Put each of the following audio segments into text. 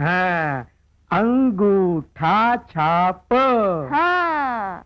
हाँ, अंगूठा छाप। हाँ।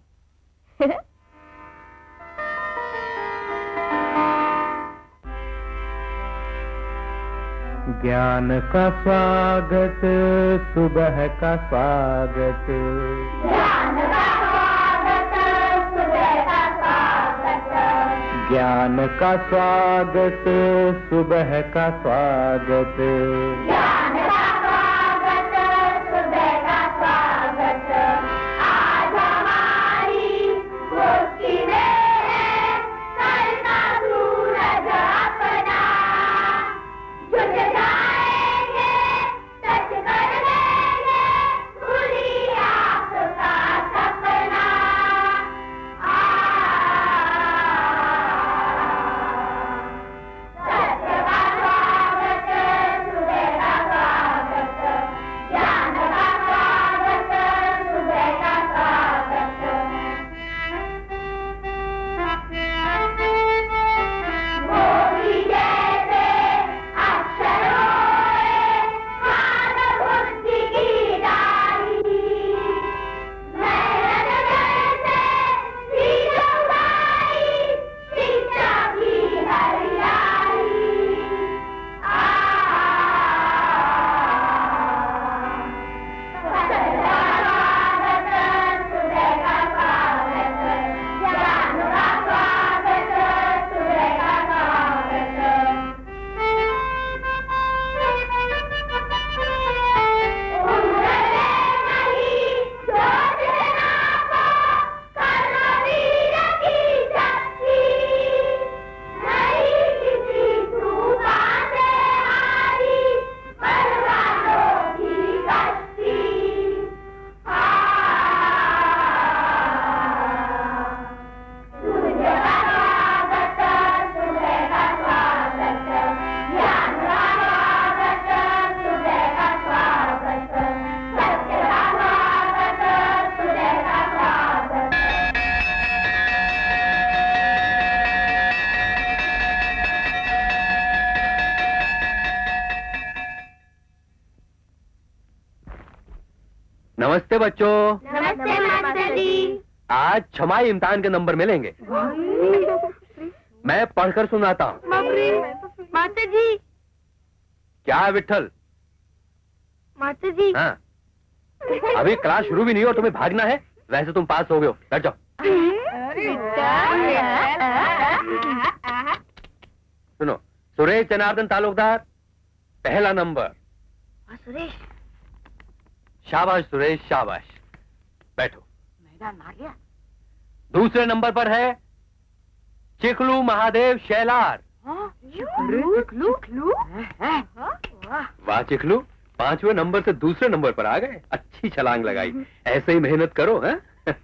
ज्ञान का स्वागत, सुबह का स्वागत। ज्ञान का स्वागत, सुबह का स्वागत। ज्ञान का स्वागत, सुबह का स्वागत। ज्ञान का स्वागत, सुबह का स्वागत। आज हमारी गोष्ठी में है कल का सूरज अपना। जुट जाएंगे, सच कर देंगे, खुली आँख का सपना। सत्य का स्वागत, सुबह का स्वागत। ज्ञान का स्वागत, सुबह का स्वागत। मोती जैसे अक्षरों में खान बुद्धि की डाली। मेहनत जैसे बीज उगाई, शिक्षा की हरियाली। सत्य का स्वागत, सुबह का स्वागत। ज्ञान का स्वागत, सुबह का स्वागत। उम्र में नहीं सोचना को, करो वीर की शक्ति। नहीं किसी तूफान से हारी, परवानों की कश्ती। सूर्य का स्वागत, सुबह का स्वागत। ज्ञान का स्वागत, सुबह का स्वागत। सत्य का स्वागत, सुबह का स्वागत। नमस्ते बच्चों। नमस्ते मास्टर जी। आज छमाही इम्तिहान के नंबर मिलेंगे। मैं पढ़कर सुनाता हूँ। मास्टर जी। क्या है विट्ठल? मास्टर जी। हाँ, अभी क्लास शुरू भी नहीं हो, तुम्हें भागना है। वैसे तुम पास हो गए हो, बैठ जाओ। सुनो, सुरेश जनार्दन तालुकदार, पहला नंबर। सुरेश। शाबाश सुरेश, शाबाश। बैठो। मैदान आ गया। दूसरे नंबर पर है चिकलू महादेव शैलार। चिकलू? वाह चिकलू, 5वें नंबर से दूसरे नंबर पर आ गए। अच्छी छलांग लगाई। ऐसे ही मेहनत करो। हैं?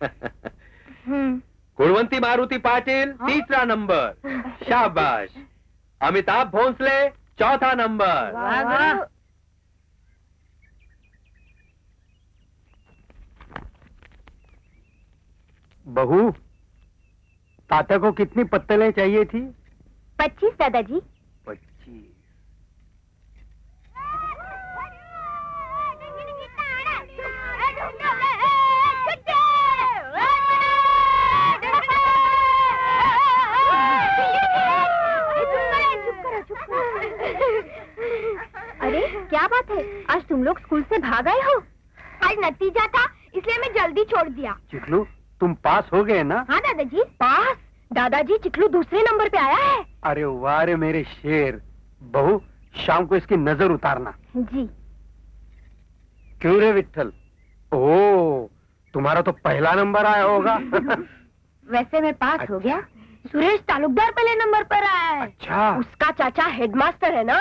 गुणवंती मारुति पाटिल, तीसरा नंबर। शाबाश। अमिताभ भोंसले, चौथा नंबर। बहू, तात्या को कितनी पत्तलें चाहिए थी? 25 दादाजी। 25। अरे क्या बात है, आज तुम लोग स्कूल से भाग आए हो? आज नतीजा था, इसलिए मैं जल्दी छोड़ दिया। चिकलू, तुम पास हो गए ना? हाँ दादाजी, पास। दादाजी, चिकलू दूसरे नंबर पे आया है। अरे वाह रे मेरे शेर। बहू, शाम को इसकी नजर उतारना। जी। क्यों रे विट्ठल? ओह, तुम्हारा तो पहला नंबर आया होगा। वैसे मैं पास हो गया। सुरेश तालुकदार पहले नंबर पर आया है। अच्छा। उसका चाचा हेडमास्टर है ना।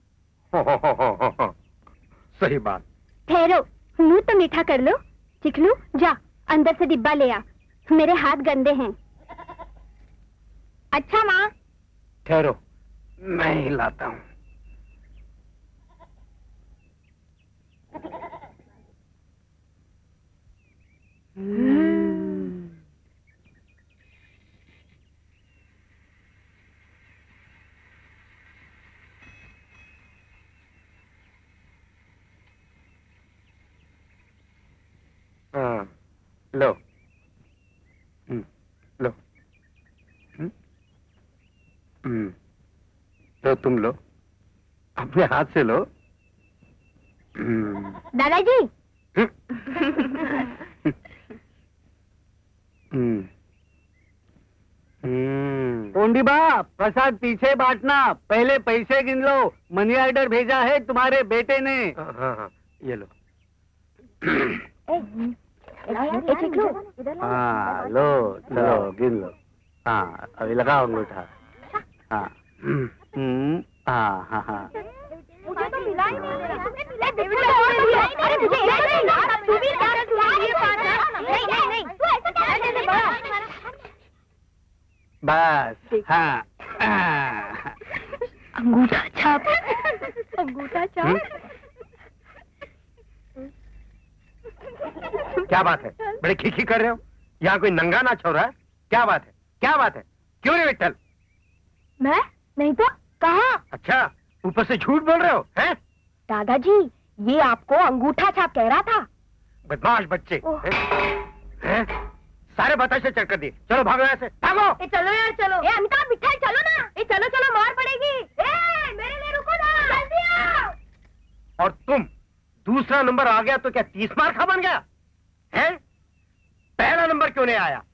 सही बात। ठहरो, मुंह तो मीठा कर लो। चिकलू, जा अंदर से डिब्बा ले आ, मेरे हाथ गंदे हैं। अच्छा माँ। ठहरो, मैं ही लाता हूँ। लो। लो। लो, तुम लो, अपने हाथ से लो। दादाजी। कोंडीबा, प्रसाद पीछे बांटना, पहले पैसे गिन लो। मनी ऑर्डर भेजा है तुम्हारे बेटे ने। हाँ हाँ, ये लो। हाँ, लो लो, गिन लो। हाँ, अभी लगाओ अंगूठा। हाँ। हाँ हाँ हाँ। मुझे तो मिला ही नहीं। अरे मुझे तू भी नहीं, तू ऐसा क्या? बस। हाँ। अंगूठा छाप। अंगूठा छाप। क्या बात है, बड़े खिखी कर रहे हो? यहाँ कोई नंगा नाच हो रहा है? क्या बात है, क्या बात है? क्यों रे विट्ठल? मैं नहीं तो कहाँ? अच्छा, ऊपर से झूठ बोल रहे हो, हैं? दादाजी, ये आपको अंगूठा छाप कह रहा था। बदमाश बच्चे। हैं? सारे बताशे चेक कर दिए। चलो भागो यहाँ से, भागो। चलो यार, चलो। अमिताभ, मिठाई चलो ना। चलो चलो, मार पड़ेगी। मेरे लिए रुको ना, जल्दी आओ। और तुम दूसरा नंबर आ गया तो क्या 30 मार खा बन गया? हैं? पहला नंबर क्यों नहीं आया?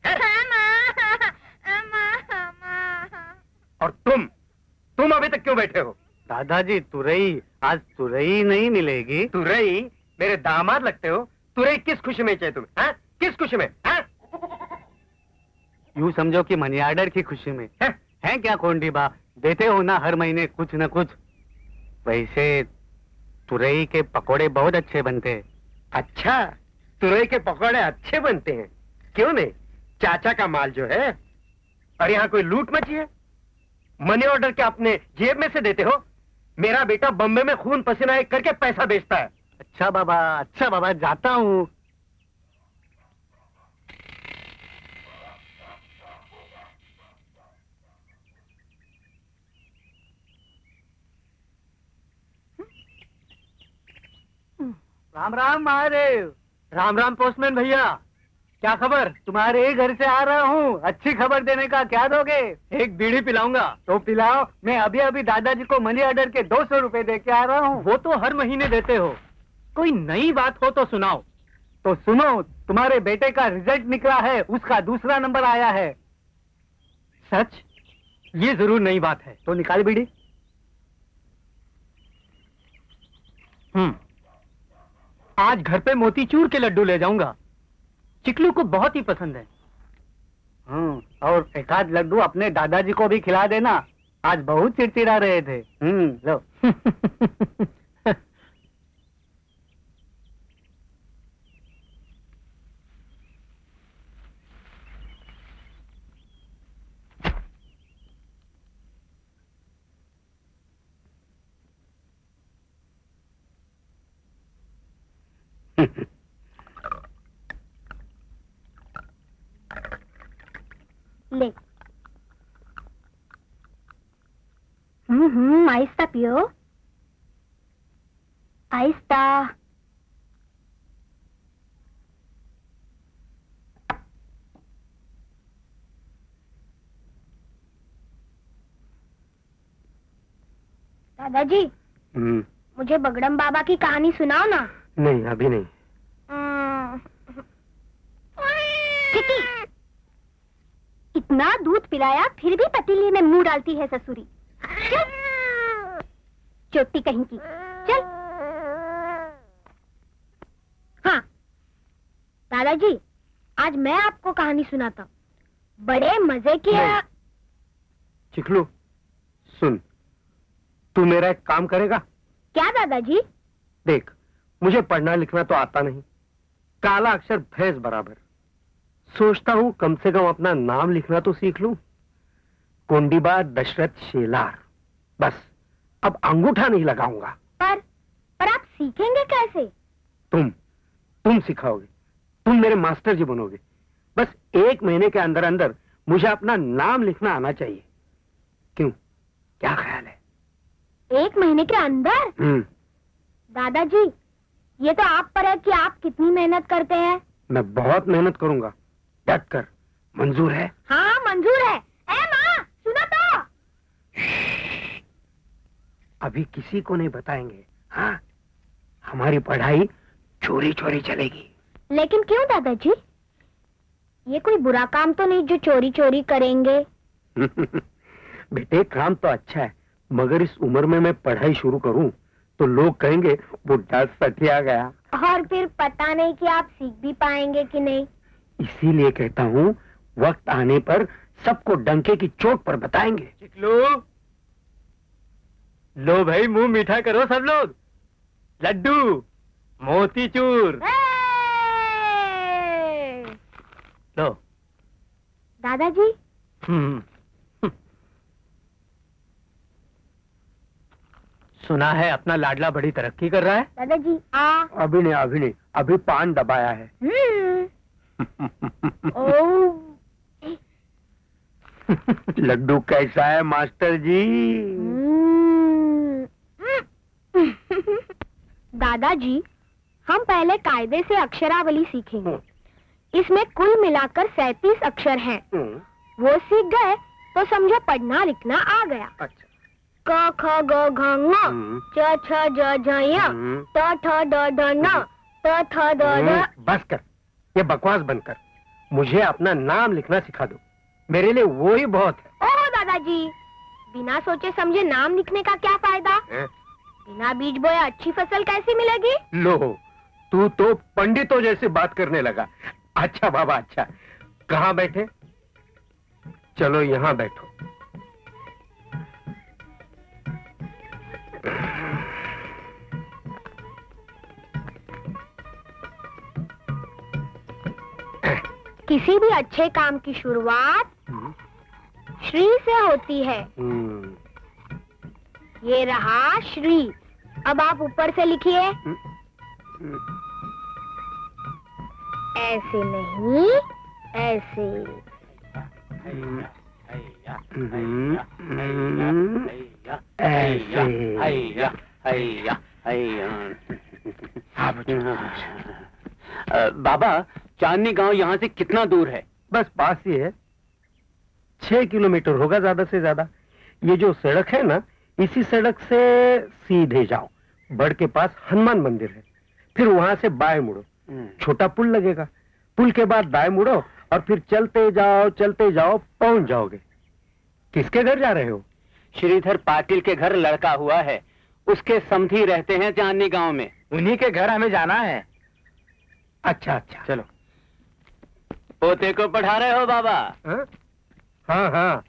और तुम अभी तक क्यों बैठे हो? दादाजी, तुरई, आज तुरई नहीं मिलेगी। तुरई? मेरे दामाद लगते हो। तुरई किस खुशी में चाहिए तुम्हें? हैं? किस खुशी में? हैं? यूँ समझो कि मनी ऑर्डर की खुशी में। हैं? है क्या कोंडीबा, देते हो ना हर महीने कुछ न कुछ। वैसे तुरई के पकोड़े बहुत अच्छे बनते हैं। अच्छा, तुरई के पकौड़े अच्छे बनते हैं। क्यों नहीं? चाचा का माल जो है। और यहाँ कोई लूट मची है? मनी ऑर्डर क्या अपने जेब में से देते हो? मेरा बेटा बम्बे में खून पसीना एक करके पैसा बेचता है। अच्छा बाबा, जाता हूँ। राम राम महादेव। राम राम पोस्टमैन भैया, क्या खबर? तुम्हारे ही घर से आ रहा हूँ। अच्छी खबर देने का क्या दोगे? एक बीड़ी पिलाऊंगा। तो पिलाओ। मैं अभी अभी दादाजी को मनी ऑर्डर के 200 रुपए दे के आ रहा हूँ। वो तो हर महीने देते हो। कोई नई बात हो तो सुनाओ। तो सुनो, तुम्हारे बेटे का रिजल्ट निकला है, उसका दूसरा नंबर आया है। सच? ये जरूर नई बात है। तो निकाल बीड़ी। आज घर पे मोतीचूर के लड्डू ले जाऊंगा। चिकलू को बहुत ही पसंद है। और एक आध लड्डू अपने दादाजी को भी खिला देना। आज बहुत चिड़चिड़ा रहे थे। लो। ले। आहिस्ता पियो, आहिस्ता। दादाजी, मुझे बगड़म बाबा की कहानी सुनाओ ना। नहीं, अभी नहीं। चिट्टी, इतना दूध पिलाया फिर भी पतीली में मुंह डालती है ससुरी। चल, चोटी कहीं की। चल। हाँ दादाजी, आज मैं आपको कहानी सुनाता हूँ, बड़े मजे की है। चिकलू, सुन, तू मेरा एक काम करेगा? क्या दादाजी? देख, मुझे पढ़ना लिखना तो आता नहीं, काला अक्षर भैंस बराबर। सोचता हूँ कम से कम अपना नाम लिखना तो सीख लूं। कोंडीबा दशरथ शेलार। बस, अब अंगूठा नहीं लगाऊंगा। पर आप सीखेंगे कैसे? तुम सिखाओगे, तुम मेरे मास्टर जी बनोगे। बस 1 महीने के अंदर अंदर मुझे अपना नाम लिखना आना चाहिए। क्यों, क्या ख्याल है? 1 महीने के अंदर? दादाजी, ये तो आप पर है कि आप कितनी मेहनत करते हैं। मैं बहुत मेहनत करूंगा, डट कर। मंजूर है? हाँ मंजूर है। ए माँ, सुनो तो। अभी किसी को नहीं बताएंगे। हाँ, हमारी पढ़ाई चोरी चोरी चलेगी। लेकिन क्यों दादाजी? ये कोई बुरा काम तो नहीं जो चोरी चोरी करेंगे? बेटे काम तो अच्छा है, मगर इस उम्र में मैं पढ़ाई शुरू करूं तो लोग कहेंगे बुढ़ा सठिया गया। और फिर पता नहीं कि आप सीख भी पाएंगे कि नहीं। इसीलिए कहता हूँ वक्त आने पर सबको डंके की चोट पर बताएंगे। चिकलू, लो भाई मुंह मीठा करो सब लोग। लड्डू, मोतीचूर, लो। दादाजी, सुना है अपना लाडला बड़ी तरक्की कर रहा है। दादाजी अभी नहीं, अभी पान दबाया है। ओह, लड्डू कैसा है मास्टर जी? दादाजी, हम पहले कायदे से अक्षरावली सीखेंगे। इसमें कुल मिलाकर 37 अक्षर हैं। वो सीख गए तो समझो पढ़ना लिखना आ गया। अच्छा। क ख ग घ ङ च छ ज झ य त ठ ड ढ न त थ द ध। बस कर, ये बकवास बंद कर। मुझे अपना नाम लिखना सिखा दो, मेरे लिए वो ही बहुत है। ओह दादाजी, बिना सोचे समझे नाम लिखने का क्या फायदा? बिना बीज बोए अच्छी फसल कैसी मिलेगी? लो, तू तो पंडितों जैसे बात करने लगा। अच्छा बाबा अच्छा, कहाँ बैठे? चलो यहाँ बैठो। किसी भी अच्छे काम की शुरुआत श्री से होती है। ये रहा श्री। अब आप ऊपर से लिखिए। ऐसे नहीं, ऐसे। बाबा, चांदनी गांव यहाँ से कितना दूर है? बस पास ही है, 6 किलोमीटर होगा ज्यादा से ज्यादा। ये जो सड़क है ना, इसी सड़क से सीधे जाओ, बड़ के पास हनुमान मंदिर है, फिर वहां से बाएं मुड़ो, छोटा पुल लगेगा, पुल के बाद दाएं मुड़ो और फिर चलते जाओ पहुंच जाओगे। किसके घर जा रहे हो? श्रीधर पाटिल के घर लड़का हुआ है, उसके समधी रहते हैं चांदनी गांव में, उन्हीं के घर हमें जाना है। अच्छा अच्छा, चलो। पोते को पढ़ा रहे हो बाबा? हाँ हाँ।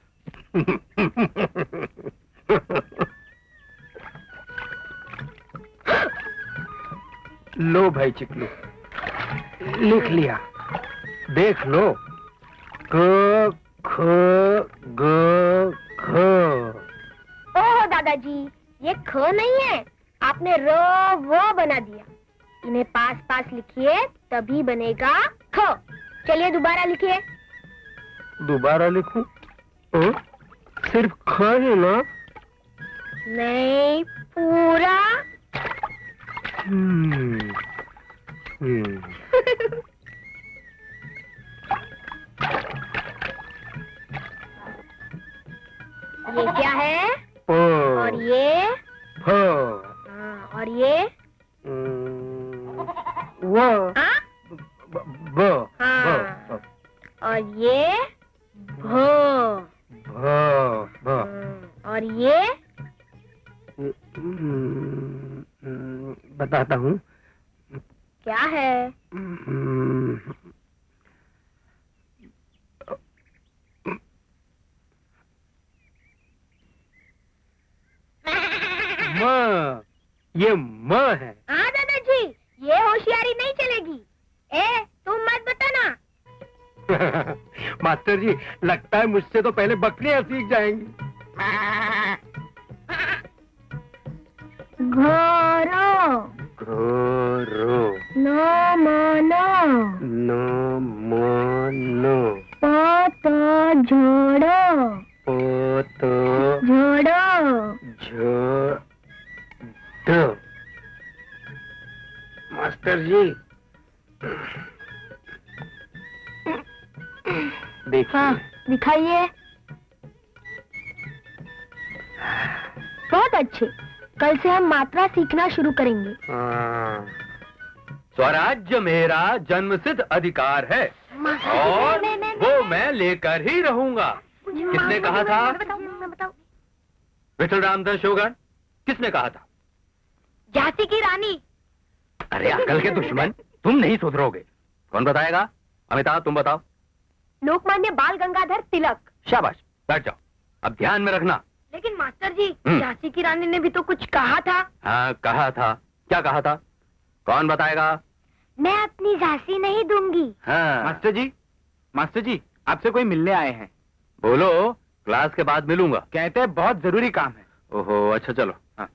लो भाई चिकलू, लिख लिया, देख लो। क ख ग घ। ओह दादाजी, ये ख नहीं है, आपने र व बना दिया। इन्हें पास पास लिखिए तभी बनेगा ख। चलिए दोबारा लिखिए। दोबारा लिखूं? सिर्फ ख है ना? नहीं, पूरा। ये क्या है? और ये? और ये? वो। हाँ? ब। हाँ। और ये? भ। और ये? बताता हूँ। क्या है? म, ये म है। हाँ दादाजी, ये होशियारी नहीं चलेगी। तुम मत बताना। मास्टर जी, लगता है मुझसे तो पहले बकरियां सीख जाएंगी। घोरो। घोरो। नो मोनो। नो मोनो। पोतो झोड़ो। पोतो झोड़ो। झोड़ो। मास्टर जी, देखिए। हाँ, दिखाइए। बहुत अच्छे। कल से हम मात्रा सीखना शुरू करेंगे। स्वराज्य मेरा जन्मसिद्ध अधिकार है और वो मैं लेकर ही रहूंगा। किसने कहा था? विठल रामदास शोगन। किसने कहा था? झांसी की रानी। अरे अकल के दुश्मन, तुम नहीं सुधरोगे। कौन बताएगा? अमिताभ तुम बताओ। लोकमान्य बाल गंगाधर तिलक। शाबाश, बैठ जाओ। अब ध्यान में रखना। लेकिन मास्टर जी, झांसी की रानी ने भी तो कुछ कहा था। हाँ कहा था। क्या कहा था? कौन बताएगा? मैं अपनी झांसी नहीं दूंगी। हाँ मास्टर जी आपसे कोई मिलने आए हैं। बोलो, क्लास के बाद मिलूंगा। कहते हैं बहुत जरूरी काम है। ओहो, अच्छा चलो। हाँ।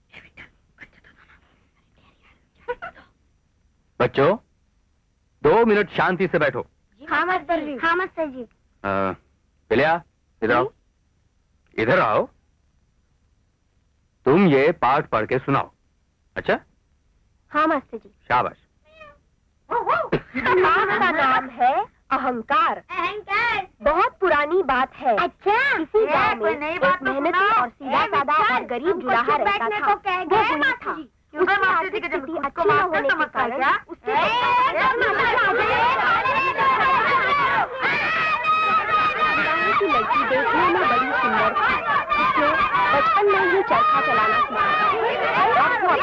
बच्चों 2 मिनट शांति से बैठो। हाँ मास्टर जी। हाँ मास्टर जी। पिलिया इधर आओ। इधर आओ। तुम ये पाठ पढ़ के सुनाओ। अच्छा? हाँ मास्टर जी। शाबाश। पाठ का नाम है अहंकार। अहंकार बहुत पुरानी बात है। अच्छा, किसी गांव में एक मेहनती और सीधा साधा और गरीब जुलाहा रहता था। वो गुणी था। उसकी आर्थिक स्थिति अच्छी न होने के कारण उसके की लड़की देखने में बड़ी सुंदर थी। उसने बचपन में ही चरखा चलाना सीखा। अब वो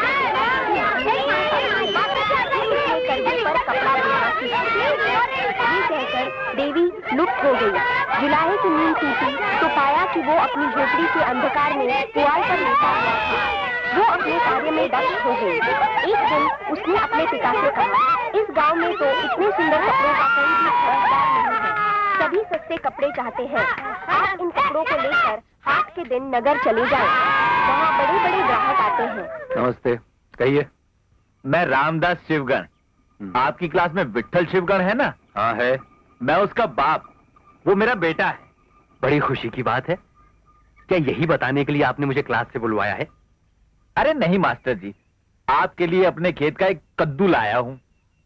कंधे पर कपड़ा बुनना सीखा। ये कहकर देवी लुप्त हो गई। जुलाहे की नींद टूटी तो पाया कि वो अपनी झोपड़ी के अंधकार में पुआल पर लेटा हुआ था। वो अपने कार्य में दक्ष हो गई। एक दिन उसने अपने पिता से कहा, इस गांव में तो इतने सुंदर कपड़ों का कोई भी खरीदार नहीं है। सभी सस्ते कपड़े चाहते हैं। आप इन कपड़ों को लेकर हाट के दिन नगर चले जाएं। वहाँ बड़े बड़े ग्राहक आते हैं। नमस्ते, कहिए। मैं रामदास शिवगण। आपकी क्लास में विठल शिवगण है ना? हाँ है। मैं उसका बाप, वो मेरा बेटा है। बड़ी खुशी की बात है। क्या यही बताने के लिए आपने मुझे क्लास से बुलवाया है? अरे नहीं मास्टर जी, आपके लिए अपने खेत का एक कद्दू लाया हूँ।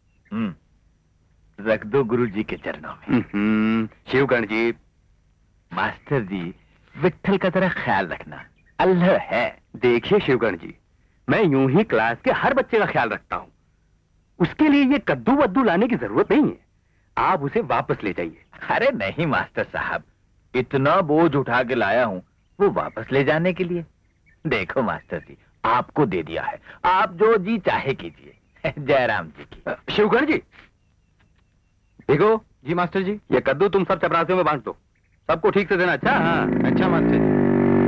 रख दो गुरु जी के चरणों में। शिवगण जी। मास्टर जी, विठल का जरा ख्याल रखना, अल्लाह है। देखिए शिवगण जी, मैं यूं ही क्लास के हर बच्चे का ख्याल रखता हूँ। उसके लिए ये कद्दू वद्दू लाने की जरूरत नहीं है। आप उसे वापस ले जाइए। अरे नहीं मास्टर साहब, इतना बोझ उठा के लाया हूँ वो वापस ले जाने के लिए? देखो मास्टर जी, आपको दे दिया है, आप जो जी चाहे कीजिए। जयराम जी की। शिवगण जी देखो। जी मास्टर जी। ये कद्दू तुम सब चपरासियों में बांट दो। सबको ठीक से देना। अच्छा? हाँ अच्छा मास्टर जी।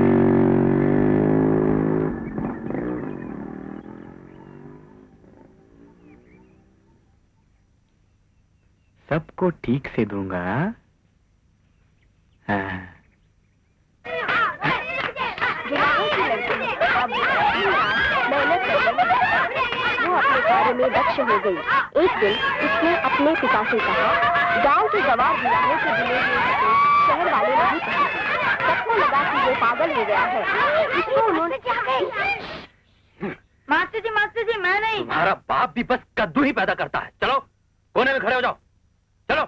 सबको ठीक से दूंगा। हाँ। वो अपने कार्य में दक्ष हो गई। एक दिन उसने अपने पिता से कहा, गांव के गवार जुलाहे के दिले हुए कपड़े शहर वाले नहीं पहनते। सबको लगा कि वो पागल हो गया है। इसको उन्होंने मास्टर जी मैं नहीं। तुम्हारा बाप भी बस कद्दू ही पैदा करता है। चलो कोने में खड़े हो जाओ। चलो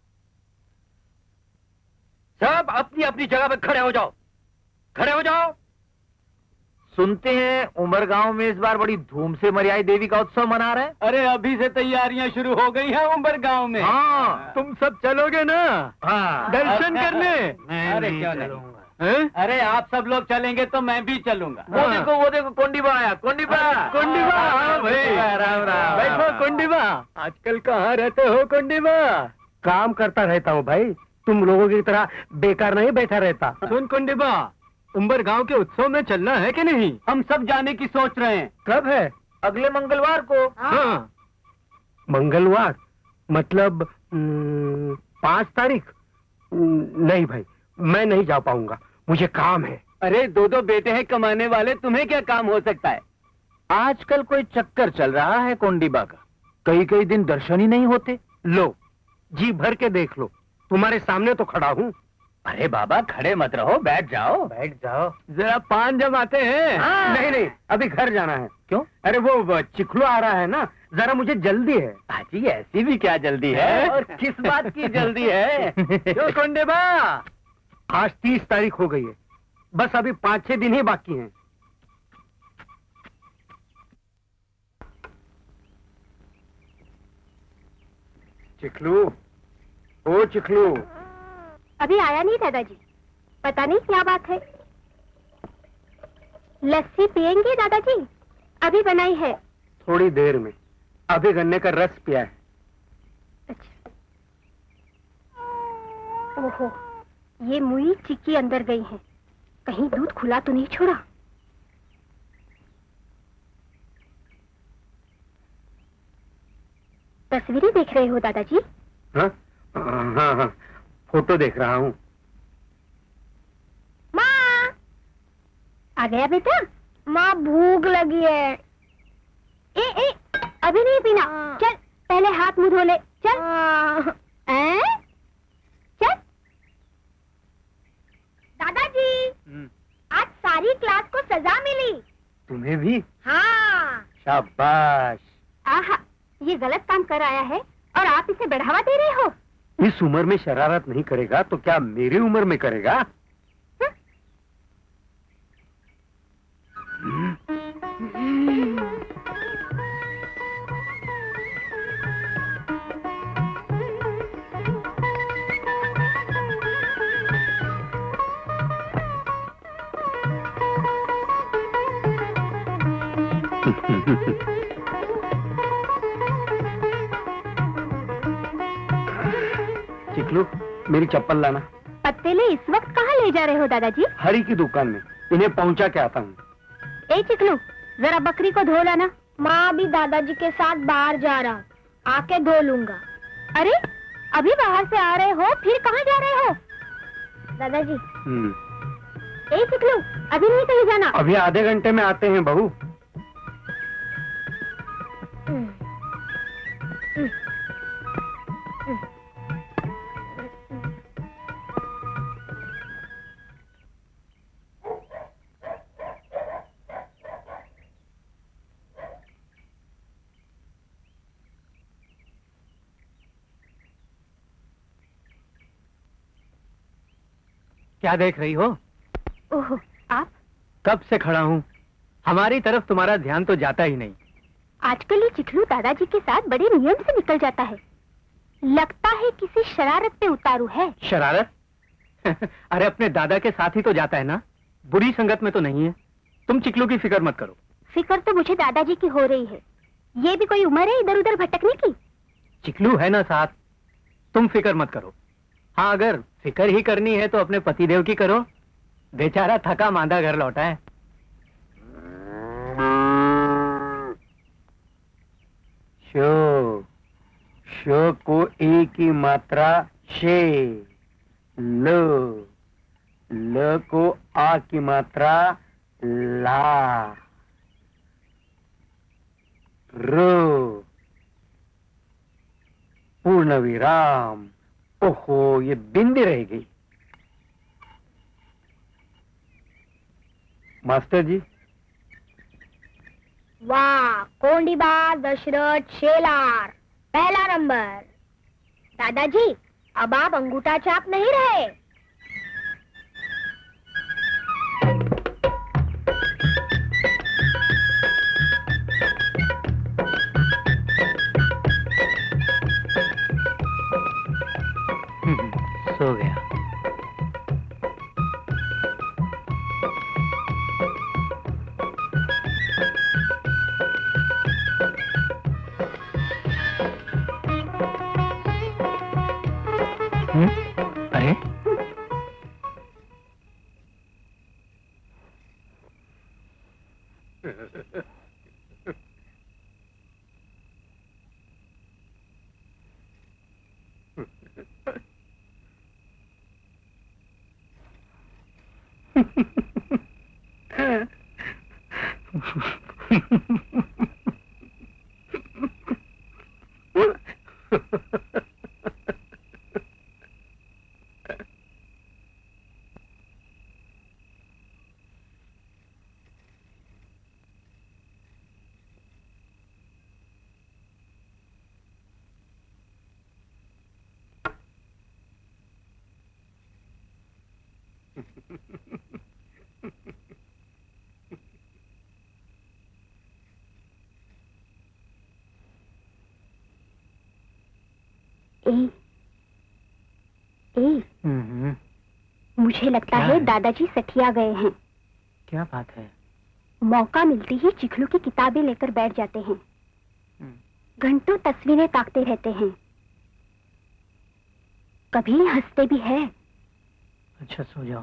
सब अपनी अपनी जगह पे खड़े हो जाओ। खड़े हो जाओ। सुनते हैं उमरगांव में इस बार बड़ी धूम से मरियाई देवी का उत्सव मना रहे हैं। अरे अभी से तैयारियां शुरू हो गई हैं उमरगांव में। हाँ। तुम सब चलोगे ना? हाँ। दर्शन करने? अरे क्यों नहीं? अरे आप सब लोग चलेंगे तो मैं भी चलूंगा। वो देखो कोंडीबा आया। कोंडीबा। कोंडीबा। हाँ भाई। राम राम। बैठो कोंडीबा। आजकल कहाँ रहते हो कोंडीबा? काम करता रहता हूँ भाई, तुम लोगों की तरह बेकार नहीं बैठा रहता। सुन कोंडीबा, उमरगांव के उत्सव में चलना है कि नहीं? हम सब जाने की सोच रहे हैं। कब है? अगले मंगलवार को। हाँ। मंगलवार मतलब 5 तारीख? नहीं भाई, मैं नहीं जा पाऊंगा, मुझे काम है। अरे 2 बेटे हैं कमाने वाले, तुम्हें क्या काम हो सकता है? आजकल कोई चक्कर चल रहा है कोंडीबा का, कई दिन दर्शन ही नहीं होते। लो जी भर के देख लो, तुम्हारे सामने तो खड़ा हूँ। अरे बाबा खड़े मत रहो, बैठ जाओ। बैठ जाओ। जरा पान जमाते हैं। नहीं, अभी घर जाना है। क्यों? अरे वो चिखलो आ रहा है ना, जरा मुझे जल्दी है। हाजी ऐसी भी क्या जल्दी है और किस बात की जल्दी है? क्यों कोंडेबा? आज 30 तारीख हो गई है, बस अभी 5-6 दिन ही बाकी हैं। चिखलू, ओ चिखलू। अभी आया नहीं दादाजी, पता नहीं क्या बात है। लस्सी पियेंगे दादाजी? अभी बनाई है। थोड़ी देर में, अभी गन्ने का रस पिया है। अच्छा। ओहो, ये मुई चिक्की अंदर गई है, कहीं दूध खुला तो नहीं छोड़ा। तस्वीरें देख रहे हो दादाजी? हाँ हाँ हाँ, फोटो देख रहा हूँ। माँ आ गया बेटा? माँ भूख लगी है। ए अभी नहीं पीना, चल पहले हाथ मुंह धो ले, चल। चल। दादाजी, आज सारी क्लास को सजा मिली। तुम्हें भी? हाँ। शाबाश। आहा, ये गलत काम कर आया है और आप इसे बढ़ावा दे रहे हो। इस उम्र में शरारत नहीं करेगा तो क्या मेरी उम्र में करेगा? चिकलू, मेरी चप्पल लाना। पत्तेले इस वक्त कहाँ ले जा रहे हो दादाजी? हरी की दुकान में, इन्हें पहुंचा के आता हूँ। ए चिकलू, जरा बकरी को धो लाना। माँ भी दादाजी के साथ बाहर जा रहा, आके धो लूंगा। अरे, अभी बाहर से आ रहे हो, फिर कहाँ जा रहे हो? दादाजी। ए चिकलू, अभी नहीं कहीं जाना। अभी आधे घंटे में आते हैं बहू। क्या देख रही हो? ओह, आप? कब से खड़ा हूँ, हमारी तरफ तुम्हारा ध्यान तो जाता ही नहीं। आजकल ये चिखलू दादाजी के साथ बड़े नियम से निकल जाता है। लगता है किसी शरारत पे उतारू है। शरारत? अरे अपने दादा के साथ ही तो जाता है ना, बुरी संगत में तो नहीं है। तुम चिकलू की फिक्र मत करो। फिक्र तो मुझे दादाजी की हो रही है। ये भी कोई उम्र है इधर उधर भटकने की? चिकलू है ना साथ, तुम फिक्र मत करो। हाँ, अगर फिक्र ही करनी है तो अपने पतिदेव की करो, बेचारा थका मांदा घर लौटा है। शो, शो को ए की मात्रा शे, ल, ल को आ की मात्रा ला, र, पूर्ण विराम। ओहो, ये बिंदी रह गई। मास्टर जी। वाह, कोंडीबा दशरथ शेलार, पहला नंबर। दादाजी, अब आप अंगूठा छाप नहीं रहे। सो गया। अरे मुझे लगता है दादाजी सठिया गए हैं। क्या बात है? मौका मिलती ही चिखलू की किताबें लेकर बैठ जाते हैं, घंटों तस्वीरें ताकते रहते हैं, कभी हंसते भी है। अच्छा, सो जाओ।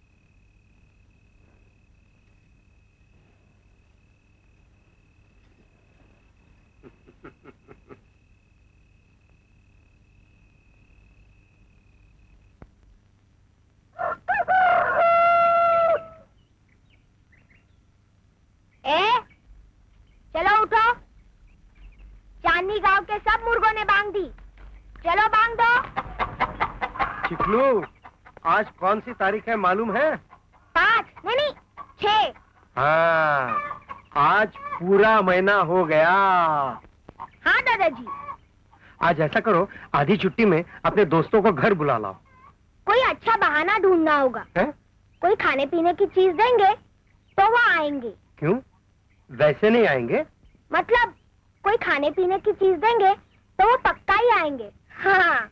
चलो उठो, चांदनी गांव के सब मुर्गों ने बांग दी, चलो बांग दो। चिखलू, आज कौन सी तारीख है मालूम है? 5 नहीं 6। हाँ, आज पूरा महीना हो गया। हाँ दादाजी। आज ऐसा करो, आधी छुट्टी में अपने दोस्तों को घर बुला लाओ। कोई अच्छा बहाना ढूंढना होगा। है? कोई खाने पीने की चीज देंगे तो वो आएंगे। क्यों? वैसे नहीं आएंगे? मतलब कोई खाने पीने की चीज देंगे तो वो पक्का ही आएंगे। हाँ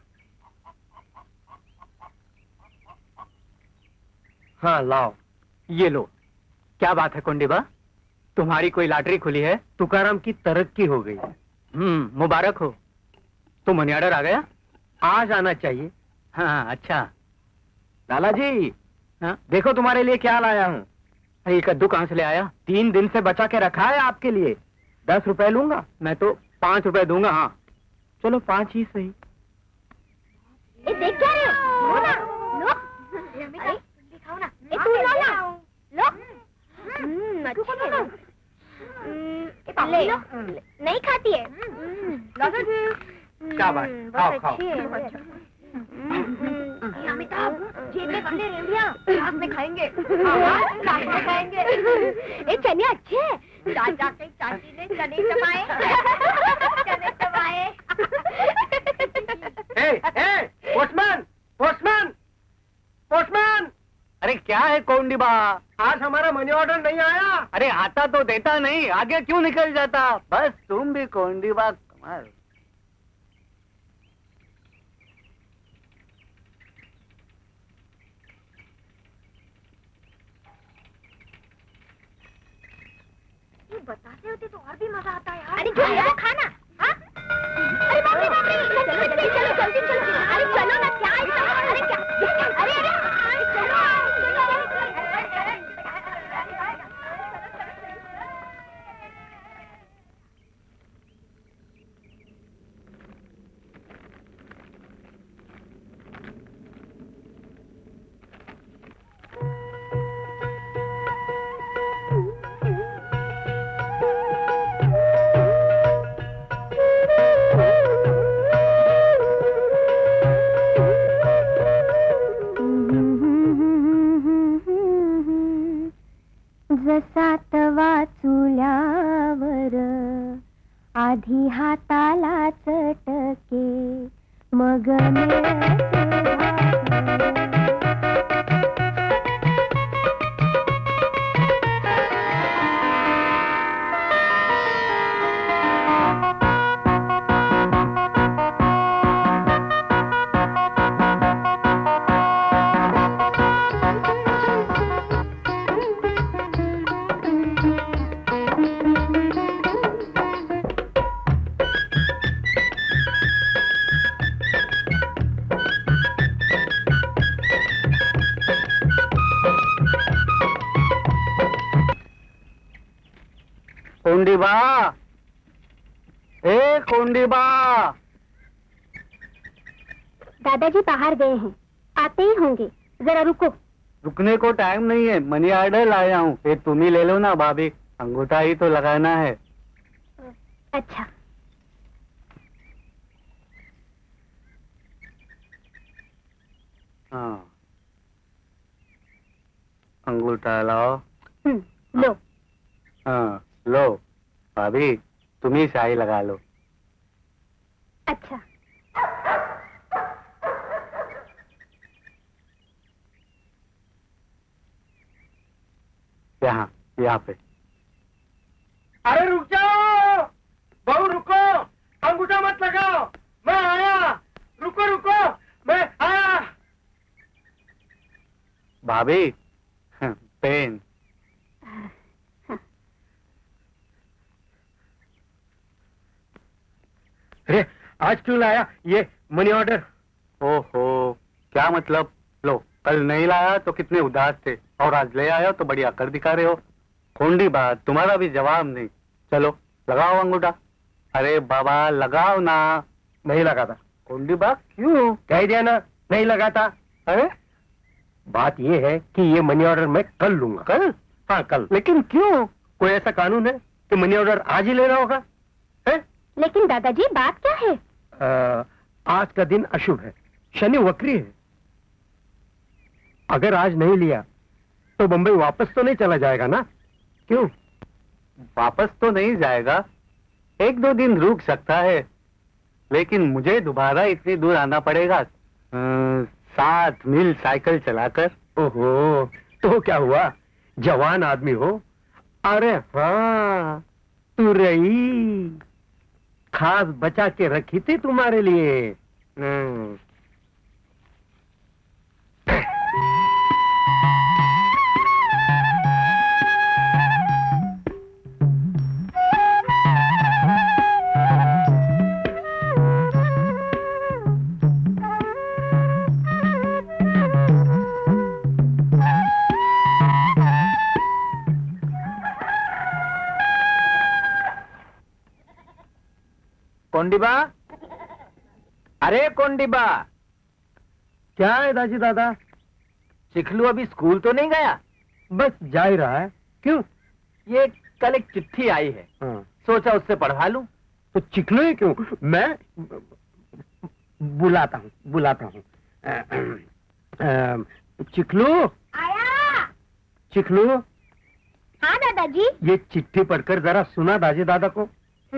हाँ, लाओ। ये लो। क्या बात है कोंडीबा, तुम्हारी कोई लॉटरी खुली है? तुकाराम की तरक्की हो गई। मुबारक हो। तो मनी ऑर्डर आ गया? आज आना चाहिए। हाँ, अच्छा। लाला जी, हाँ? देखो तुम्हारे लिए क्या लाया हूँ। ये कद्दू कहाँ से ले आया? 3 दिन से बचा के रखा है आपके लिए। 10 रुपए लूंगा। मैं तो 5 रुपए दूंगा। हाँ चलो 5 ही सही। ये देख क्या रहे हो? लो ना, लो। अरे दिखाओ ना। ये तू लो ना, लो। अच्छी है। ले लो। नहीं खाती है। क्या बात? खाओ खाओ। अमिताभ, जेब में भले रेवड़ियाँ रात में खाएंगे। रात में खाएंगे। ये चने अच्छे हैं। चाचा के चाची ने चने चबाए। चने चबाए। Postman, postman, postman! अरे क्या है कोंडीबा? आज हमारा मनी ऑर्डर नहीं आया। अरे आता तो देता नहीं, आगे क्यों निकल जाता? बस तुम भी कोंडीबा कमाल। बताते होते तो और भी मजा आता है यार। अरे चलो खाना। हाँ? अरे बाप रे बाप रे, चलो जल्दी चलो। अरे चलो ना, क्या है? अरे क्या? अरे चलो। जसा तवा चुल्यावर आधी हाताला चटके मग कोंडीबा, ए कोंडीबा। दादाजी बाहर गए हैं, आते ही होंगे, जरा रुको। रुकने को टाइम नहीं है, मनी ऑर्डर लाया हूँ। फिर तुम ही ले लो ना भाभी, अंगूठा ही तो लगाना है। अच्छा। हाँ, अंगूठा लाओ। लो। हाँ लो भाभी, तुम ही शाही लगा लो। अच्छा। यहाँ पे। अरे रुक जाओ, बहू रुको, अंगूठा मत लगाओ, मैं आया। रुको रुको, मैं आया। भाभी, पेन। अरे आज क्यों लाया ये मनी ऑर्डर? ओहो, क्या मतलब? लो, कल नहीं लाया तो कितने उदास थे, और आज ले आया तो बड़ी अकड़ दिखा रहे हो। खोंडी बात, तुम्हारा भी जवाब नहीं। चलो लगाओ अंगूठा। अरे बाबा लगाओ ना। नहीं लगाता। खोंडी बात क्यों? कह दिया ना, नहीं लगाता। अरे बात ये है कि ये मनी ऑर्डर मैं कल लूंगा। कल? हाँ कल। लेकिन क्यों? कोई ऐसा कानून है कि मनी ऑर्डर आज ही लेना होगा? है? लेकिन दादाजी बात क्या है? आज का दिन अशुभ है, शनि वक्री है। अगर आज नहीं लिया तो बंबई वापस तो नहीं चला जाएगा ना? क्यों? वापस तो नहीं जाएगा, 1-2 दिन रुक सकता है, लेकिन मुझे दोबारा इतनी दूर आना पड़ेगा, 7 मील साइकिल चलाकर। ओहो, तो क्या हुआ, जवान आदमी हो। अरे हाँ, तू रही, खास बचा के रखी थी तुम्हारे लिए। कोंडीबा, अरे कोंडीबा, क्या है दाजी दादा? चिखलू अभी स्कूल तो नहीं गया? बस जा ही रहा है। क्यों? ये कल एक चिट्ठी आई है, हाँ। सोचा उससे पढ़वा लूं। तो चिखलो ही क्यों? मैं बुलाता हूँ। चिखलू, आया। चिखलू, हाँ दादाजी। ये चिट्ठी पढ़कर जरा सुना दाजी दादा को।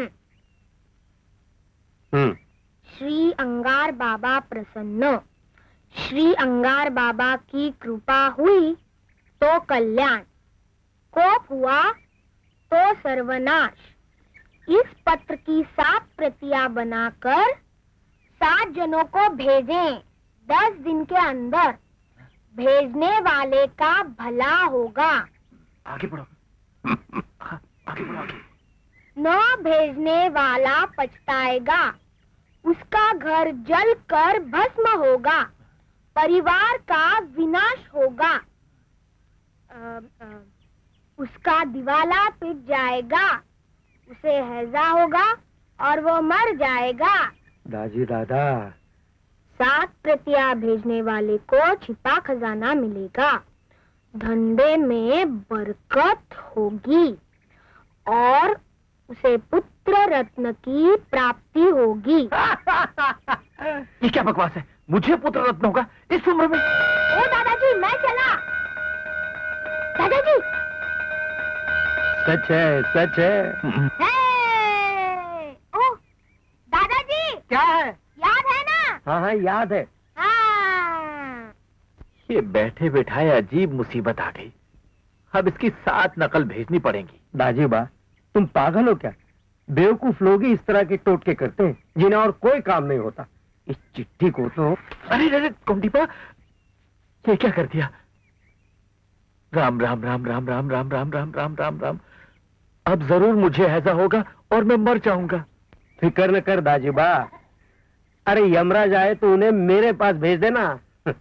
श्री अंगार बाबा प्रसन्न, श्री अंगार बाबा की कृपा हुई तो कल्याण, कोप हुआ तो सर्वनाश। इस पत्र की 7 प्रतियां बनाकर 7 जनों को भेजें। 10 दिन के अंदर भेजने वाले का भला होगा। आगे बढ़ो। आगे बढ़ो, आगे। न भेजने वाला पछताएगा, उसका घर जल कर भस्म होगा, परिवार का विनाश होगा, उसका दिवाला पिट जाएगा, उसे हैजा होगा और वो मर जाएगा। दाजी दादा, 7 प्रतियां भेजने वाले को छिपा खजाना मिलेगा, धंधे में बरकत होगी और उसे पुत्र रत्न की प्राप्ति होगी। ये क्या बकवास है? मुझे पुत्र रत्न होगा इस उम्र में? ओ दादाजी, मैं चला। दादाजी, सच है, सच है। ओ दादाजी, क्या है? याद है ना? हाँ हाँ याद है। हाँ। ये बैठे बैठाए अजीब मुसीबत आ गई। अब इसकी 7 नकल भेजनी पड़ेंगी। दाजी बा, तुम पागल हो क्या? बेवकूफ लोग ही इस तरह के टोटके करते हैं जिन्हें और कोई काम नहीं होता। इस चिट्ठी को तो। अरे अरे कोंडीबा, ये क्या कर दिया? राम राम राम राम राम राम राम राम राम राम राम। अब जरूर मुझे हैजा होगा और मैं मर जाऊंगा। फिक्र न कर दाजी बा, अरे यमराज आए तो उन्हें मेरे पास भेज देना।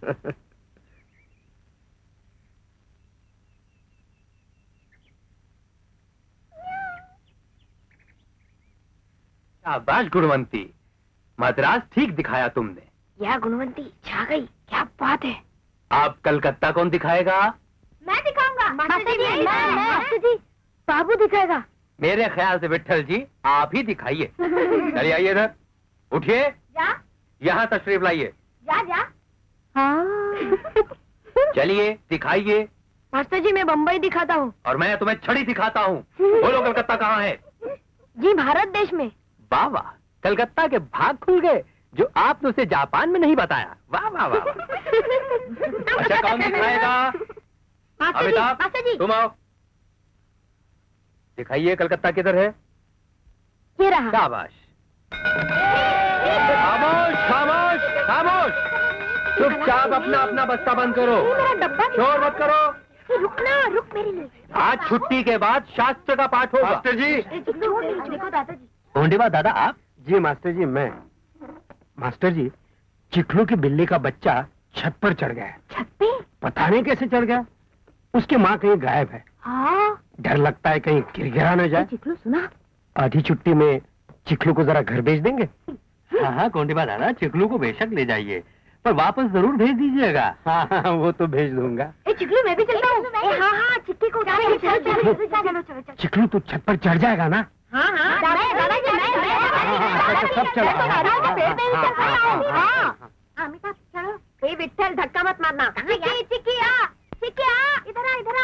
शाबाश गुणवंती, मद्रास ठीक दिखाया तुमने। यह गुणवंती छा गई, क्या बात है। अब कलकत्ता कौन दिखाएगा? मैं दिखाऊंगा। मास्टर जी, बाबू दिखाएगा। मेरे ख्याल से विट्ठल जी आप ही दिखाइए। चलिए आइए इधर, उठिए, जा यहाँ तशरीफ लाइए। जा जा। हाँ। चलिए दिखाइए। मास्टर जी, मैं बम्बई दिखाता हूँ। और मैं तुम्हें छड़ी दिखाता हूँ। बोलो कलकत्ता कहाँ है? जी भारत देश में। वाह वाह, कलकत्ता के भाग खुल गए जो आपने उसे जापान में नहीं बताया। वाह वाह वाह वाह। अच्छा कौन दिखाएगा? Master ji, Amitabh, master ji. तुम आओ। दिखाइए कलकत्ता किधर है। ये रहा। शाबाश। खामोश खामोश खामोश, चुपचाप अपना अपना बस्ता बंद करो, मेरा डब्बा शोर मत करो। रुक ना, रुक मेरे लिए। आज छुट्टी के बाद शास्त्र का पाठ होगा। मास्टर जी। देखो दादाजी। ढूंढीबा दादा आप? जी मास्टर जी, मैं। मास्टर जी, चिखलू की बिल्ली का बच्चा छत पर चढ़ गया है। छत पे? पता नहीं कैसे चढ़ गया। उसकी माँ कहीं गायब है। हाँ। डर लगता है कहीं गिरगिरा न जाए। चिखलू सुना? आधी छुट्टी में चिखलू को जरा घर भेज देंगे। हाँ हाँ कोंडीबा दादा, चिखलू को बेशक ले जाइए, पर वापस जरूर भेज दीजिएगा। हाँ, वो तो भेज दूंगा। चिखलू मैं भी चलता हूँ। हाँ हाँ, चिक्की को उठा ले। चलो। चिखलू तू छत पर चढ़ जाएगा ना? हाँ हाँ, दादाजी मैं। सब चलो। अमिताभ चलो। ए विट्ठल, धक्का मत मारना। चिक्की आ, चिक्की आ, इधर आ, इधर आ।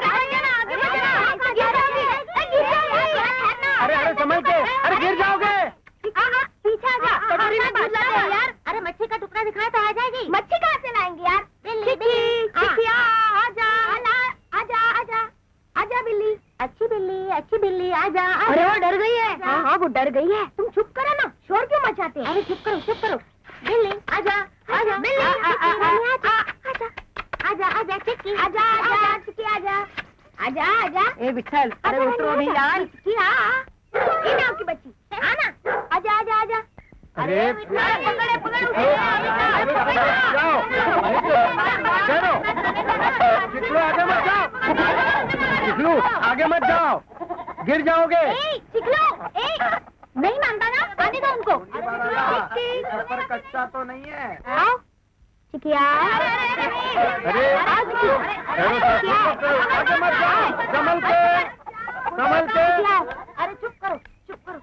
अरे संभल के, अरे गिर जाओगे। पीछे आ जा। कटोरी में दूध लाओ यार। अरे मच्छी का टुकड़ा दिखाए तो आ जाएगी। मच्छी कहाँ से लाएंगे यार? चिक्की, चिक्की आजा, आजा, आजा, आजा बिल्ली, अच्छी बिल्ली आजा। अरे वो डर गई है। हाँ हाँ, वो डर गई है। तुम चुप करो ना, शोर क्यों मचाते हैं? अरे चुप करो, चुप करो। बिल्ली आजा, आजा बिल्ली, आजा, आजा चिक्की, आजा, आजा चिक्की, आजा, आजा, आजा। ए विट्ठल, अरे उतरो भी यार। चिक्की आ, ये नाम की बच्ची आना, आजा, आजा, आजा। अरे विट्ठल, पकड़े पकड़े। चिखलू आगे मत जाओ, चिखलू आगे मत जाओ, गिर जाओगे। चिखलू, नहीं मानता ना, आने दो उनको। कच्चा तो नहीं है। आओ चिकिया। अरे आगे मत जाओ, संभल के, संभल के। अरे चुप करो, चुप करो।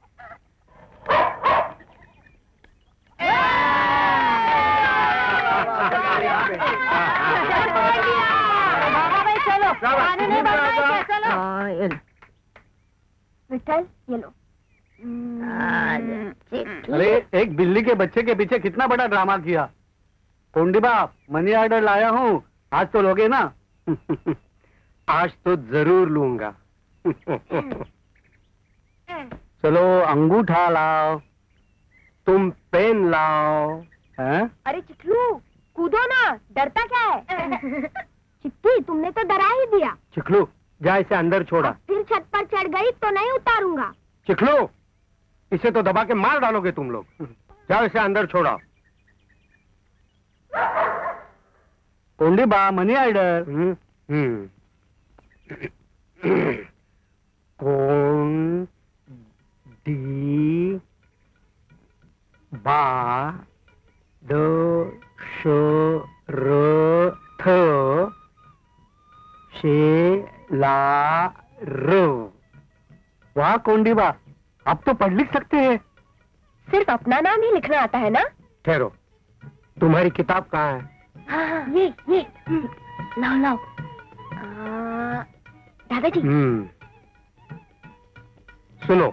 चलो, पानी नहीं भरना है, चलो। विट्ठल, ये लो। अरे एक बिल्ली के बच्चे के पीछे कितना बड़ा ड्रामा किया। कोंडीबा, मनी ऑर्डर लाया हूँ, आज तो लोगे ना? आज तो जरूर लूंगा। चलो अंगूठा लाओ। तुम पेन लाओ। हैं? अरे चिखलू, कूदो ना, डरता क्या है? चिक्की, तुमने तो डरा ही दिया। चिखलू, जा इसे अंदर छोड़ा। फिर छत पर चढ़ गई तो नहीं उतारूंगा। चिखलू, इसे तो दबा के मार डालोगे तुम लोग। जाओ इसे अंदर छोड़ाओ। Kondiba, money order. Kondiba the श र थ शे ला र। वाह कोंडीबा, अब तो पढ़ लिख सकते हैं। सिर्फ अपना नाम ही लिखना आता है ना? ठहरो, तुम्हारी किताब कहाँ है? हाँ, ये लाओ लाओ। दादाजी। सुनो,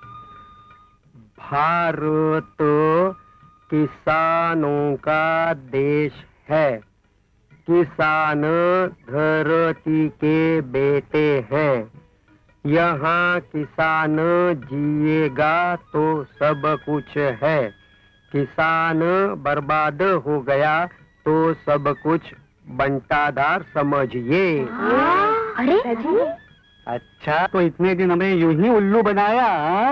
भारत किसानों का देश है। किसान धरती के बेटे हैं। यहाँ किसान जिएगा तो सब कुछ है। किसान बर्बाद हो गया तो सब कुछ बंटाधार समझिए। अरे अच्छा, तो इतने दिन हमें यूं ही उल्लू बनाया।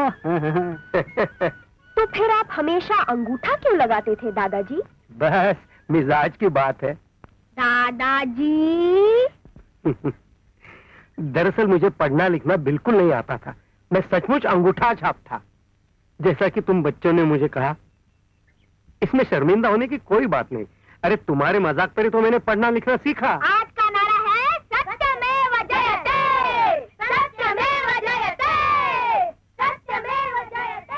तो फिर आप हमेशा अंगूठा क्यों लगाते थे दादाजी? बस मिजाज की बात है। दादाजी। दरअसल मुझे पढ़ना लिखना बिल्कुल नहीं आता था। मैं सचमुच अंगूठा छाप था। जैसा कि तुम बच्चों ने मुझे कहा, इसमें शर्मिंदा होने की कोई बात नहीं। अरे तुम्हारे मजाक पर ही तो मैंने पढ़ना लिखना सीखा। आज का नारा है सत्यमेव जयते, सत्यमेव जयते, सत्यमेव जयते।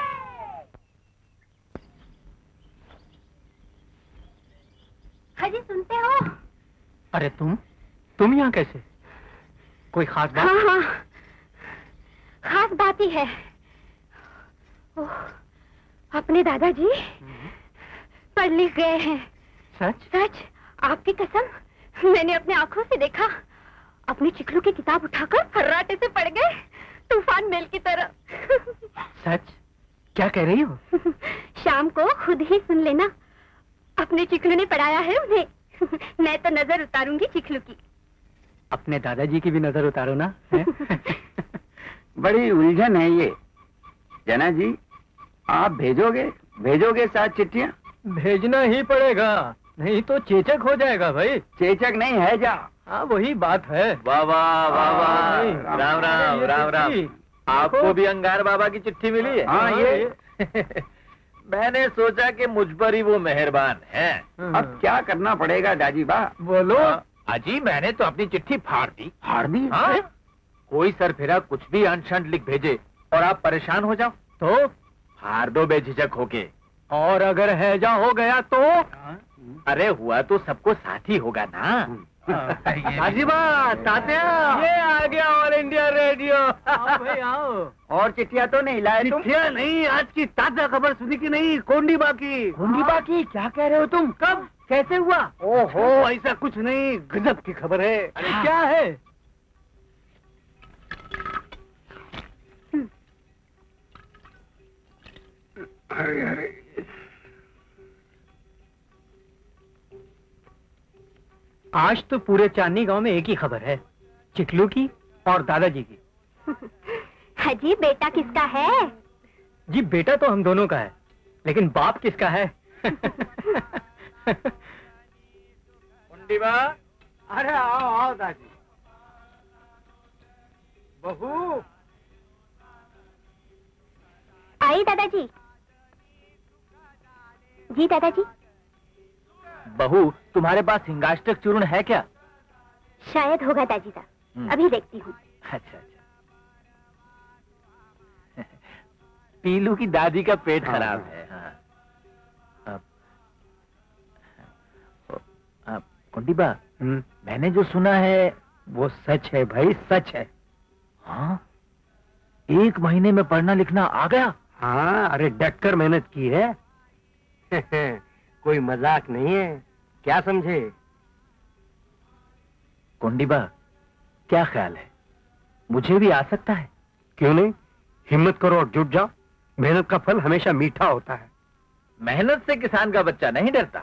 हाजी सुनते हो? अरे तुम यहाँ कैसे? कोई खास बात? हाँ हाँ, खास बात ही है। ओह, अपने दादाजी पढ़ लिख गए हैं। सच? सच, आपकी कसम, मैंने अपने आंखों से देखा। अपनी चिखलू की किताब उठाकर फर्राटे से पढ़ गए। तूफान मेल की तरह। सच? क्या कह रही हो? शाम को खुद ही सुन लेना। अपने चिकलू ने पढ़ाया है उन्हें। मैं तो नजर उतारूंगी चिकलू की। अपने दादाजी की भी नजर उतारो ना। बड़ी उलझन है ये। जना जी, आप भेजोगे 7 चिट्ठियाँ? भेजना ही पड़ेगा, नहीं तो चेचक हो जाएगा भाई। चेचक नहीं है जा। हाँ वही बात है। वाह वाह वाह वाह, नहीं, राम राम ये राम राम। चिट्ठी। आपको भी अंगार बाबा की चिट्ठी मिली है? हाँ, ये। मैंने सोचा कि मुझ पर ही वो मेहरबान है। अब क्या करना पड़ेगा दादी बा? बोलो। अजी मैंने तो अपनी चिट्ठी फाड़ दी। फाड़ दी? हाँ? कोई सरफिरा कुछ भी अनशन लिख भेजे और आप परेशान हो जाओ तो फाड़ दो बेझिझक होके। और अगर हैजा हो गया तो? अरे हुआ तो सबको साथ ही होगा ना। अजीबा तात्या, ये आ गया ऑल इंडिया रेडियो। आओ भाई आओ। और चिट्ठियाँ तो नहीं लाए तुम? चिट्ठियाँ नहीं, आज की ताजा खबर सुनी कि नहीं? कोंडीबा की। कोंडीबा की? क्या कह रहे हो तुम? कब? कैसे हुआ? ओहो, ऐसा कुछ नहीं, गजब की खबर है। अरे क्या है? अरे अरे, आज तो पूरे चांदनी गांव में एक ही खबर है, चिकलू की और दादाजी की। हाजी बेटा किसका है? जी बेटा तो हम दोनों का है, लेकिन बाप किसका है? कुंडीबा, अरे आओ आओ दादी। बहू आई दादाजी। जी दादाजी। बहू तुम्हारे पास हिंगाष्टक चूर्ण है क्या? शायद होगा दादीदा, अभी देखती हूँ। अच्छा अच्छा। पीलू की दादी का पेट खराब है। हाँ। कुंडीबा, मैंने जो सुना है वो सच है भाई, सच है। हाँ? 1 महीने में पढ़ना लिखना आ गया? हाँ, अरे डटकर मेहनत की है। कोई मजाक नहीं है, क्या समझे? कुंडीबा, क्या ख्याल है, मुझे भी आ सकता है? क्यों नहीं, हिम्मत करो और जुट जाओ। मेहनत का फल हमेशा मीठा होता है। मेहनत से किसान का बच्चा नहीं डरता।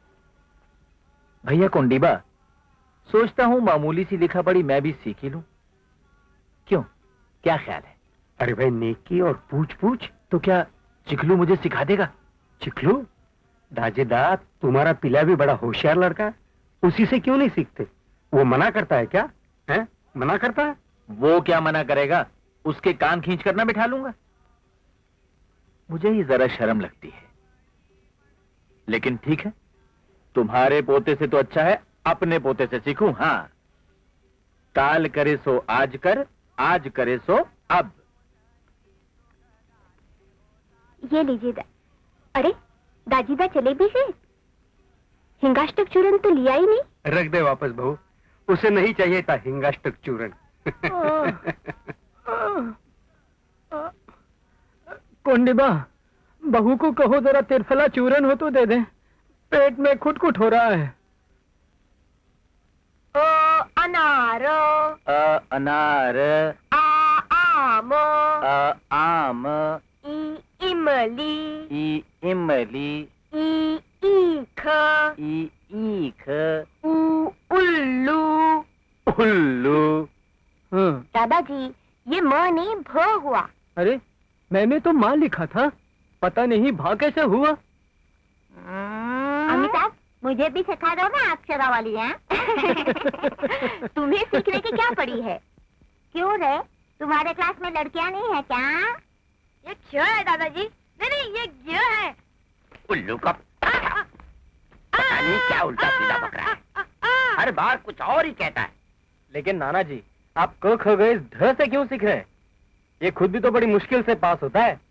भैया कुंडीबा, सोचता हूँ मामूली सी लिखा पढ़ी मैं भी सीख ही लूं। क्यों, क्या ख्याल है? अरे भाई, नेकी और पूछ पूछ। तो क्या चिकलू मुझे सिखा देगा? चिकलू? दाजेदा, तुम्हारा पिला भी बड़ा होशियार लड़का है, उसी से क्यों नहीं सीखते? वो मना करता है क्या? है? मना करता है? वो क्या मना करेगा, उसके कान खींच कर ना बिठा लूंगा। मुझे ही जरा शर्म लगती है, लेकिन ठीक है, तुम्हारे पोते से तो अच्छा है अपने पोते से सीखूं। हाँ, काल करे सो आज कर, आज करे सो अब। ये लीजिए अरे दाजीदा चले भी गए? हिंगाष्टक चूर्ण तो लिया ही नहीं। रख दे वापस बहू, उसे नहीं चाहिए था हिंगाष्टक चूर्ण। कुंडीबा, बहू को कहो जरा तिरफला चूर्ण हो तो दे दे, पेट में खुटखुट हो रहा है। अनार, अनार, आम, आम, इमली, इमली, ईख, ईख, उल्लू। उल्लू। दादाजी, ये म नहीं भ हुआ। अरे मैंने तो माँ लिखा था, पता नहीं भा कैसे हुआ। अमिताभ, मुझे भी सिखा दो ना अक्षरा वाली है। तुम्हें सीखने की क्या पड़ी है? क्यों रे, तुम्हारे क्लास में लड़कियां नहीं है क्या? ये क्यों है दादाजी? नहीं ये क्यों है? उल्लू का पता नहीं क्या उल्टा सीधा बक रहा है, हर बार कुछ और ही कहता है। लेकिन नाना जी, आप क ख ग इस ध से क्यों सीख रहे हैं? ये खुद भी तो बड़ी मुश्किल से पास होता है।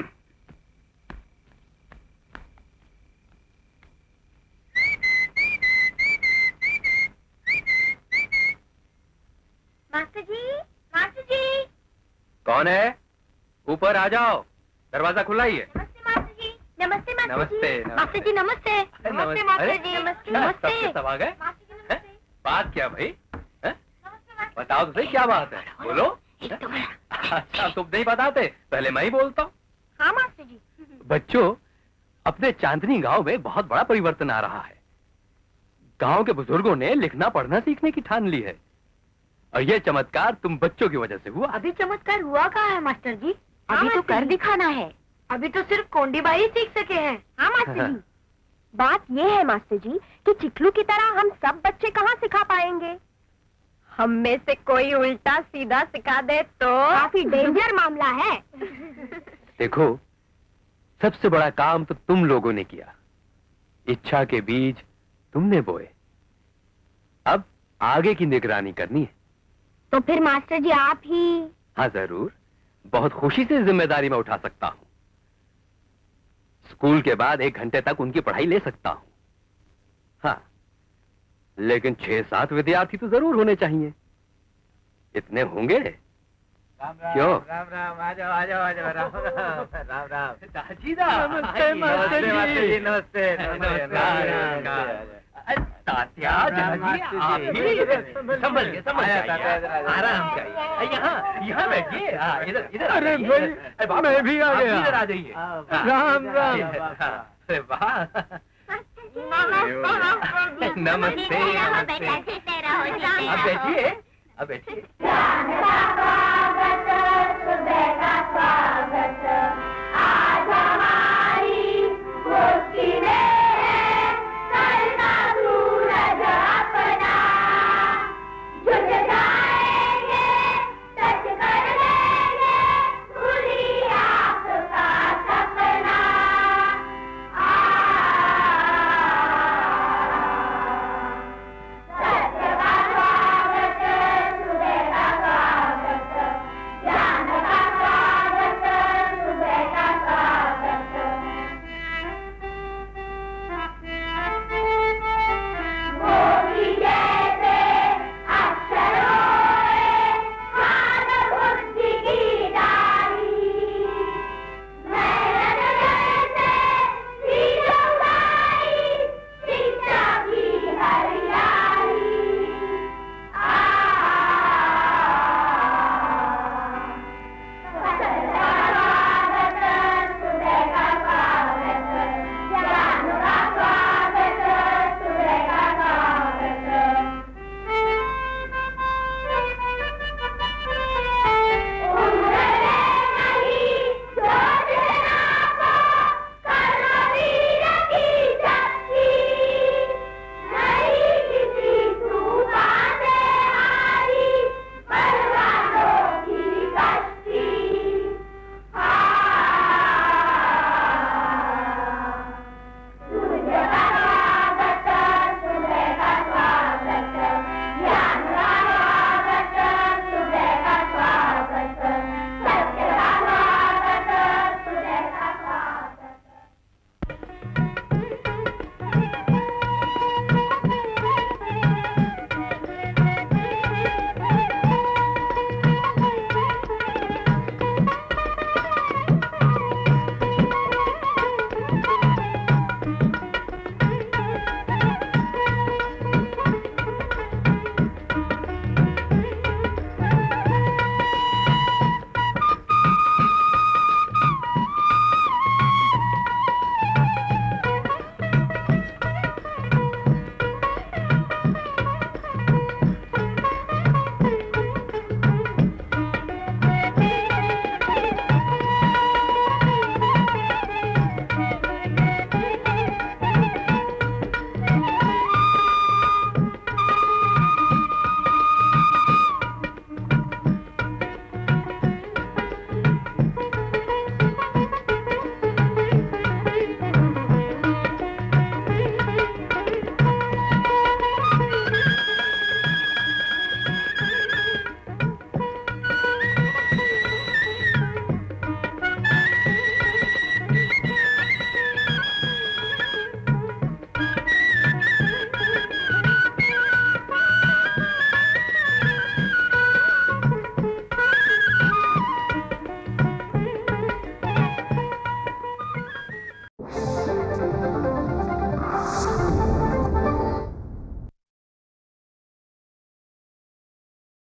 Master ji, master ji. कौन है? ऊपर आ जाओ, दरवाजा खुला ही है। नमस्ते मास्टर जी। नमस्ते मास्टर जी। नमस्ते, मास्टर जी नमस्ते। नमस्ते मास्टर जी। नमस्ते नमस्ते। सब आ गए? मास्टर जी नमस्ते। बात क्या भाई? हैं? नमस्ते मास्टर। बताओ तो सही क्या बात है, बोलो। एक तो बड़ा अच्छा, तुम नहीं बताते, पहले मैं ही बोलता हूँ। हाँ मास्टर जी। बच्चों, अपने चांदनी गांव में बहुत बड़ा परिवर्तन आ रहा है। गांव के बुजुर्गों ने लिखना पढ़ना सीखने की ठान ली है, और यह चमत्कार तुम बच्चों की वजह से हुआ। अभी चमत्कार हुआ कहाँ है मास्टर जी? अभी तो कर दिखाना है। अभी तो सिर्फ कोंडीबाई ही सीख सके हैं। हाँ मास्टर जी। बात ये है मास्टर जी कि चिकलू की तरह हम सब बच्चे कहाँ सिखा पाएंगे। हम में से कोई उल्टा सीधा सिखा दे तो काफी डेंजर मामला है। देखो, सबसे बड़ा काम तो तुम लोगों ने किया। इच्छा के बीज तुमने बोए, अब आगे की निगरानी करनी है। तो फिर मास्टर जी आप ही। हाँ जरूर, बहुत खुशी से जिम्मेदारी मैं उठा सकता हूँ। स्कूल के बाद 1 घंटे तक उनकी पढ़ाई ले सकता हूँ। हाँ, लेकिन 6-7 विद्यार्थी तो जरूर होने चाहिए। इतने होंगे? क्यों? राम राम, आ जाओ आ जाओ आ जाओ। राम राम राम राम। दाजीदा, नमस्ते मास्टर जी। नमस्ते तात्या, आप भी संभल के आराम चाहिए। यहाँ बैठिए, इधर इधर। अरे भाई, मैं भी आ गया। इधर आ जाइए। राम राम। अरे वाह, नमस्ते नमस्ते। अब बैठिए, अब बैठिए।